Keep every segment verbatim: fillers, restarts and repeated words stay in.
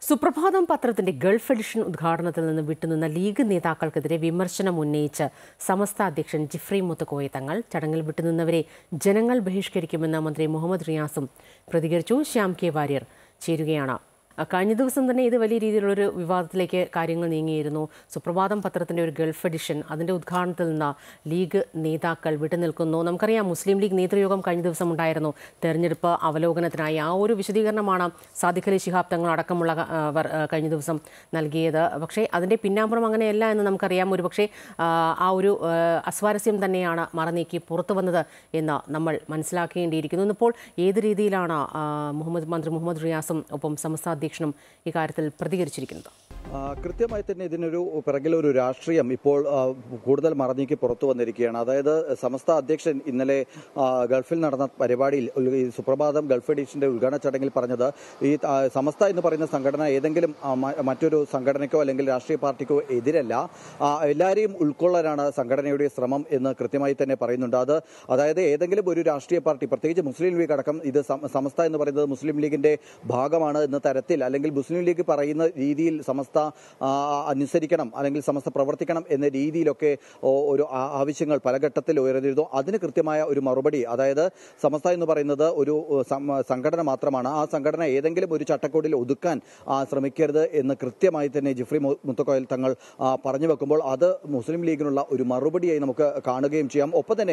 സുപ്രഭാതം പത്രത്തിന്റെ Gulf edition ഉദ്ഘാടനത്തിൽ നിന്ന് വിട്ടുനിന്ന ലീഗ് നേതാക്കൾക്കെതിരെ വിമർശനം ഉന്നയിച്ച് സമസ്ത അധ്യക്ഷൻ ജിഫ്രി മുത്തുക്കോയ തങ്ങൾ ചടങ്ങിൽ വിട്ടുനിന്നവരെ ജനങ്ങൾ ബഹിഷ്കരിക്കുമെന്ന് മന്ത്രി മുഹമ്മദ് റിയാസും പ്രതികരിച്ചു. ശ്യാം കെ വാര്യർ ചേരുകയാണ്. കഴിഞ്ഞ ദിവസം തന്നെ ഇത് വലിയ രീതിയിലുള്ളൊരു വിവാദത്തിലേക്ക് കാര്യങ്ങൾ നീങ്ങിയിരുന്നു. സുപ്രഭാതം പത്രത്തിന്റെ ഒരു ഗൾഫ് എഡിഷൻ അതിന്റെ ഉദ്ഘാടനത്തിൽ നിന്ന് ലീഗ് നേതാക്കൾ വിട്ടുനിൽക്കുന്നു. നമുക്കറിയാം, മുസ്ലിം ലീഗ് നേതൃയോഗം കഴിഞ്ഞ ദിവസം ഉണ്ടായിരുന്നു തെരഞ്ഞെടുപ്പ് അവലോകനത്തിനായി. ആ ഒരു വിശദീകരണമാണ് സാദിഖ് അലി ശിഹാബ് തങ്ങൾ അടക്കമുള്ളവർ കഴിഞ്ഞ ദിവസം നൽകിയത്. പക്ഷേ അതിന്റെ പിന്നാമ്പുറം അങ്ങനെയല്ല എന്ന് നമുക്കറിയാം. ഒരുപക്ഷെ ആ ഒരു അസ്വാരസ്യം തന്നെയാണ് മറനീക്കി പുറത്തു വന്നത് എന്ന് നമ്മൾ മനസ്സിലാക്കേണ്ടിയിരിക്കുന്നു. ഇന്നിപ്പോൾ ഏത് രീതിയിലാണ് മുഹമ്മദ് മന്ത്രി മുഹമ്മദ് റിയാസും ഒപ്പം സമസ്ത അധ്യക്ഷനും ഇക്കാര്യത്തിൽ പ്രതികരിച്ചിരിക്കുന്നത്? കൃത്യമായി തന്നെ ഇതിനൊരു പിറകിലൊരു രാഷ്ട്രീയം ഇപ്പോൾ കൂടുതൽ മറനീക്കി പുറത്തു വന്നിരിക്കുകയാണ്. അതായത് സമസ്ത അധ്യക്ഷൻ ഇന്നലെ ഗൾഫിൽ നടന്ന പരിപാടിയിൽ സുപ്രഭാതം ഗൾഫ് എഡിഷന്റെ ഉദ്ഘാടന ചടങ്ങിൽ പറഞ്ഞത്, ഈ സമസ്ത എന്ന് പറയുന്ന സംഘടന ഏതെങ്കിലും മറ്റൊരു സംഘടനയ്ക്കോ അല്ലെങ്കിൽ രാഷ്ട്രീയ പാർട്ടിക്കോ എതിരല്ല, എല്ലാവരെയും ഉൾക്കൊള്ളാനാണ് സംഘടനയുടെ ശ്രമം എന്ന് കൃത്യമായി തന്നെ പറയുന്നുണ്ട്. അത് അതായത് ഏതെങ്കിലും ഒരു രാഷ്ട്രീയ പാർട്ടി, പ്രത്യേകിച്ച് മുസ്ലിം ലീഗ് അടക്കം, ഇത് സമസ്ത എന്ന് പറയുന്നത് മുസ്ലിം ലീഗിന്റെ ഭാഗമാണ് എന്ന തരത്തിൽ അല്ലെങ്കിൽ മുസ്ലിം ലീഗ് പറയുന്ന രീതിയിൽ സമസ്ത അനുസരിക്കണം അല്ലെങ്കിൽ സമസ്ത പ്രവർത്തിക്കണം എന്ന രീതിയിലൊക്കെ ഒരു ആവശ്യങ്ങൾ പല ഘട്ടത്തിൽ ഉയർന്നിരുന്നു. അതിന് കൃത്യമായ ഒരു മറുപടി, അതായത് സമസ്ത എന്ന് പറയുന്നത് ഒരു സംഘടന മാത്രമാണ്, ആ സംഘടന ഏതെങ്കിലും ഒരു ചട്ടക്കൂടിൽ ഒതുക്കാൻ ശ്രമിക്കരുത് എന്ന് കൃത്യമായി തന്നെ ജിഫ്രി മുത്തുക്കോയ തങ്ങൾ പറഞ്ഞു വെക്കുമ്പോൾ അത് മുസ്ലിം ലീഗിനുള്ള ഒരു മറുപടിയായി നമുക്ക് കാണുകയും ചെയ്യാം. ഒപ്പം തന്നെ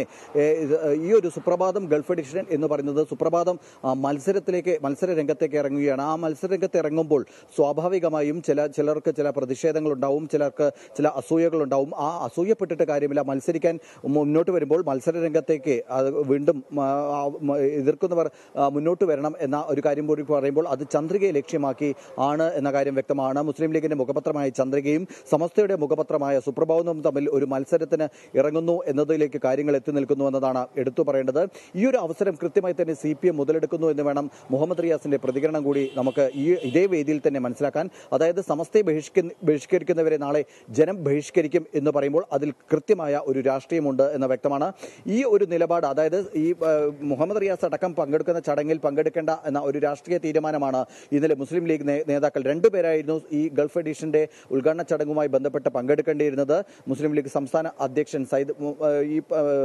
ഈ ഒരു സുപ്രഭാതം ഗൾഫ് എഡിഷൻ എന്ന് പറയുന്നത് സുപ്രഭാതം മത്സരത്തിലേക്ക് മത്സര രംഗത്തേക്ക് ഇറങ്ങുകയാണ്. ആ മത്സര രംഗത്ത് ഇറങ്ങുമ്പോൾ സ്വാഭാവികമായും ചില ചിലർക്ക് ചില പ്രതിഷേധങ്ങൾ ഉണ്ടാവും, ചിലർക്ക് ചില അസൂയകൾ ഉണ്ടാവും. ആ അസൂയപ്പെട്ടിട്ട് കാര്യമില്ല. മത്സരിക്കാൻ മുന്നോട്ട് വരുമ്പോൾ മത്സര രംഗത്തേക്ക് വീണ്ടും എതിർക്കുന്നവർ മുന്നോട്ട് വരണം എന്ന ഒരു കാര്യം കൂടി പറയുമ്പോൾ അത് ചന്ദ്രികയെ ലക്ഷ്യമാക്കി ആണ് എന്ന കാര്യം വ്യക്തമാണ്. മുസ്ലിം ലീഗിന്റെ മുഖപത്രമായ ചന്ദ്രികയും സമസ്തയുടെ മുഖപത്രമായ സുപ്രഭാതവും തമ്മിൽ ഒരു മത്സരത്തിന് ഇറങ്ങുന്നു എന്നതിലേക്ക് കാര്യങ്ങൾ എത്തി നിൽക്കുന്നു എന്നതാണ് എടുത്തു പറയേണ്ടത്. ഈ ഒരു അവസരം കൃത്യമായി തന്നെ സി പി എം മുതലെടുക്കുന്നു എന്ന് വേണം മുഹമ്മദ് റിയാസിന്റെ പ്രതികരണം കൂടി നമുക്ക് ഈ ഇതേ വേദിയിൽ തന്നെ മനസ്സിലാക്കാൻ. അതായത് സമസ്തയെ ബഹിഷ്കരിക്കുന്നവരെ നാളെ ജനം ബഹിഷ്കരിക്കും എന്ന് പറയുമ്പോൾ അതിൽ കൃത്യമായ ഒരു രാഷ്ട്രീയമുണ്ട് എന്ന് വ്യക്തമാണ്. ഈ ഒരു നിലപാട്, അതായത് ഈ മുഹമ്മദ് റിയാസ് അടക്കം പങ്കെടുക്കുന്ന ചടങ്ങിൽ പങ്കെടുക്കേണ്ട എന്ന ഒരു രാഷ്ട്രീയ തീരുമാനമാണ് ഇന്നലെ മുസ്ലിം ലീഗ് നേതാക്കൾ രണ്ടുപേരായിരുന്നു ഈ ഗൾഫ് എഡിഷന്റെ ഉദ്ഘാടന ചടങ്ങുമായി ബന്ധപ്പെട്ട് പങ്കെടുക്കേണ്ടിയിരുന്നത്. മുസ്ലിം ലീഗ് സംസ്ഥാന അധ്യക്ഷൻ സയ്യിദ് ഈ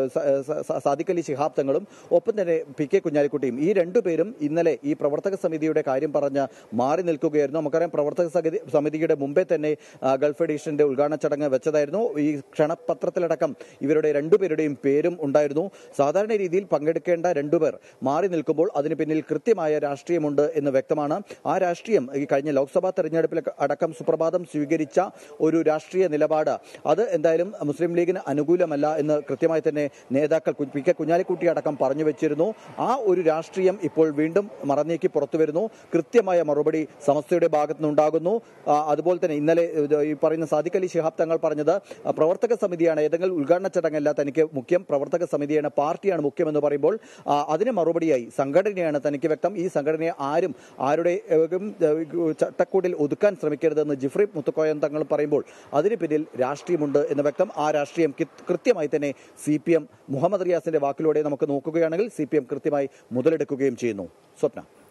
സാദിഖ് അലി ശിഹാബ് തങ്ങളും ഒപ്പം തന്നെ പി കെ കുഞ്ഞാലിക്കുട്ടിയും, ഈ രണ്ടുപേരും ഇന്നലെ ഈ പ്രവർത്തക സമിതിയുടെ കാര്യം പറഞ്ഞ് മാറി നിൽക്കുകയായിരുന്നു. നമുക്കറിയാം, പ്രവർത്തക സമിതിയുടെ മുമ്പേ തന്നെ ഗൾഫ് എഡിഷന്റെ ഉദ്ഘാടന ചടങ്ങ് വെച്ചതായിരുന്നു. ഈ ക്ഷണപത്രത്തിലടക്കം ഇവരുടെ രണ്ടുപേരുടെയും പേരും ഉണ്ടായിരുന്നു. സാധാരണ രീതിയിൽ പങ്കെടുക്കേണ്ട രണ്ടുപേർ മാറി നിൽക്കുമ്പോൾ അതിന് പിന്നിൽ കൃത്യമായ രാഷ്ട്രീയമുണ്ട് എന്ന് വ്യക്തമാണ്. ആ രാഷ്ട്രീയം ഈ കഴിഞ്ഞ ലോക്സഭാ തെരഞ്ഞെടുപ്പിൽ അടക്കം സുപ്രഭാതം സ്വീകരിച്ച ഒരു രാഷ്ട്രീയ നിലപാട് അത് എന്തായാലും മുസ്ലിം ലീഗിന് അനുകൂലമല്ല എന്ന് കൃത്യമായി തന്നെ നേതാക്കൾ പി കെ കുഞ്ഞാലിക്കുട്ടി അടക്കം പറഞ്ഞു വെച്ചിരുന്നു. ആ ഒരു രാഷ്ട്രീയം ഇപ്പോൾ വീണ്ടും മറനീക്കി പുറത്തു വരുന്നു. കൃത്യമായ മറുപടി സമസ്തയുടെ ഭാഗത്തു നിന്നുണ്ടാകുന്നു. അതുപോലെ തന്നെ ഇന്നലെ ഈ പറയുന്ന സാദിഖ് അലി ശിഹാബ് തങ്ങൾ പറഞ്ഞത്, പ്രവർത്തക സമിതിയാണ് ഏതെങ്കിലും ഉദ്ഘാടന ചടങ്ങല്ല തനിക്ക് മുഖ്യം, പ്രവർത്തക സമിതിയാണ്, പാർട്ടിയാണ് മുഖ്യമെന്ന് പറയുമ്പോൾ അതിന് മറുപടിയായി സംഘടനയാണ് തനിക്ക് വ്യക്തം, ഈ സംഘടനയെ ആരും ആരുടെ ചട്ടക്കൂടിൽ ഒതുക്കാൻ ശ്രമിക്കരുതെന്ന് ജിഫ്രി മുത്തുക്കോയ തങ്ങൾ പറയുമ്പോൾ അതിന് പിന്നിൽ രാഷ്ട്രീയമുണ്ട് എന്ന് വ്യക്തം. ആ രാഷ്ട്രീയം കൃത്യമായി തന്നെ സി പി എം മുഹമ്മദ് റിയാസിന്റെ വാക്കിലൂടെ നമുക്ക് നോക്കുകയാണെങ്കിൽ സി പി എം കൃത്യമായി മുതലെടുക്കുകയും ചെയ്യുന്നു. സ്വപ്ന.